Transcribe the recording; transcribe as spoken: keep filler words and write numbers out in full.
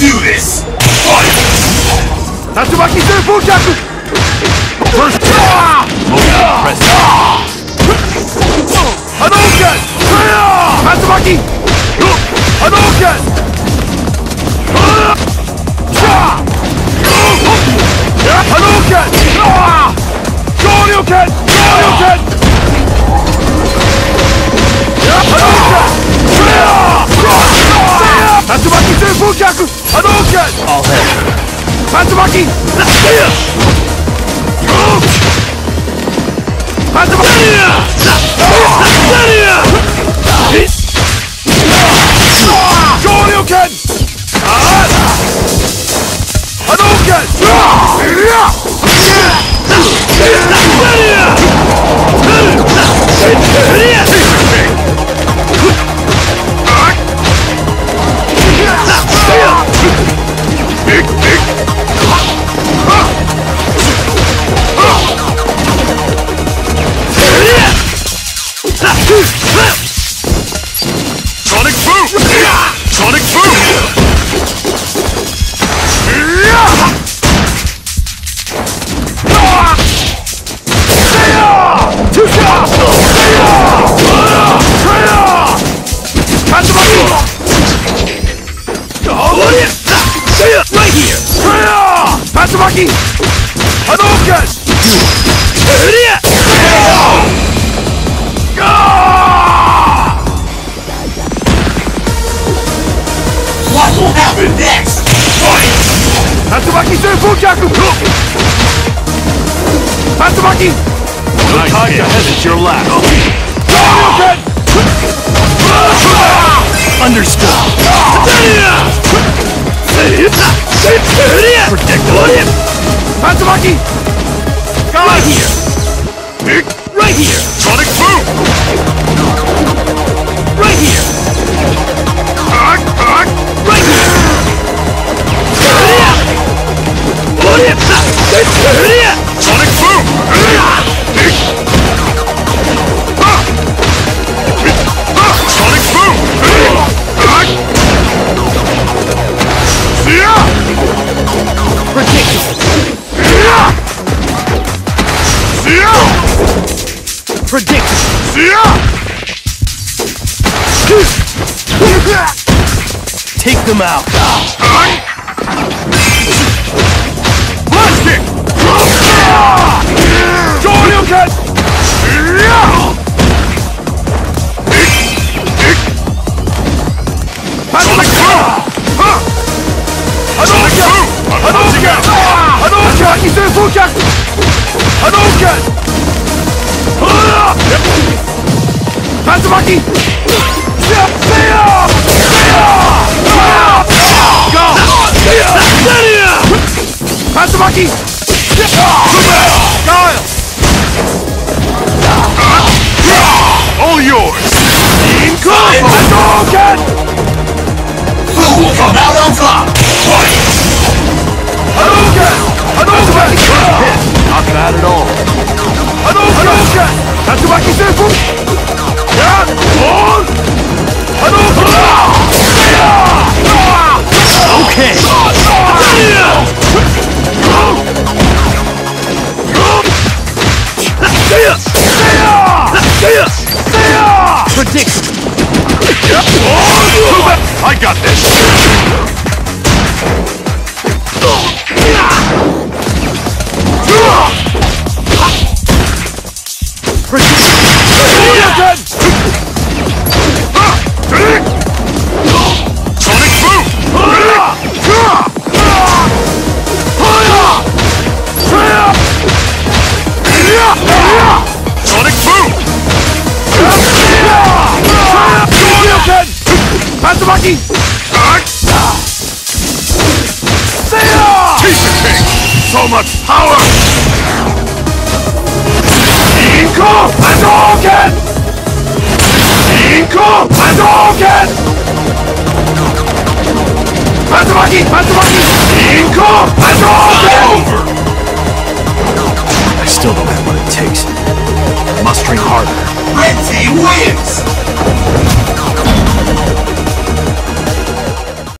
do this! Fight! Tatsumaki Senfukaku! First! Press! Hadouken! Tatsumaki! Hadouken! Hadouken! Shoryuken! Shoryuken! Hadouken! Tatsumaki Senfukaku! Hadouken! All head. Tatsumaki! Tatsumaki! Shoryuken! Hadouken! Sonic boom! Sonic boom! Right here! Tatsumaki! Hadouken! What will happen next? Fight! Tatsumaki Senfukaku! Tatsumaki! No time to hesitate your last. Shoryuken! Understood. Predictable. Tatsumaki! Right here. Right here. Sonic boom! Right here. Arc, arc! Right here. Sonic boom! Sonic boom! Arc! Predictable. Take them out. Blast kick! Shoryuken! Hadouken! Hadouken! Hadouken! Tatsumaki Senfukaku! Hadouken! Tatsumaki! Go! Tatsumaki! Guile! All yours! Hadouken! Who will come out on top? Fight! Hadouken! Hadouken! Not bad at all. Hadouken! Tatsumaki Senfu! Yeah! On! Hadouken! Okay. Predictable. I got this! Sonic boom! Sonic boom! Tatsumaki! Taste the king! So much power! Inko Hadouken! Inko Hadouken! Tatsumaki! Tatsumaki! Inko Hadouken! Over! I still don't have what it takes. Mustering harder. Red team wins!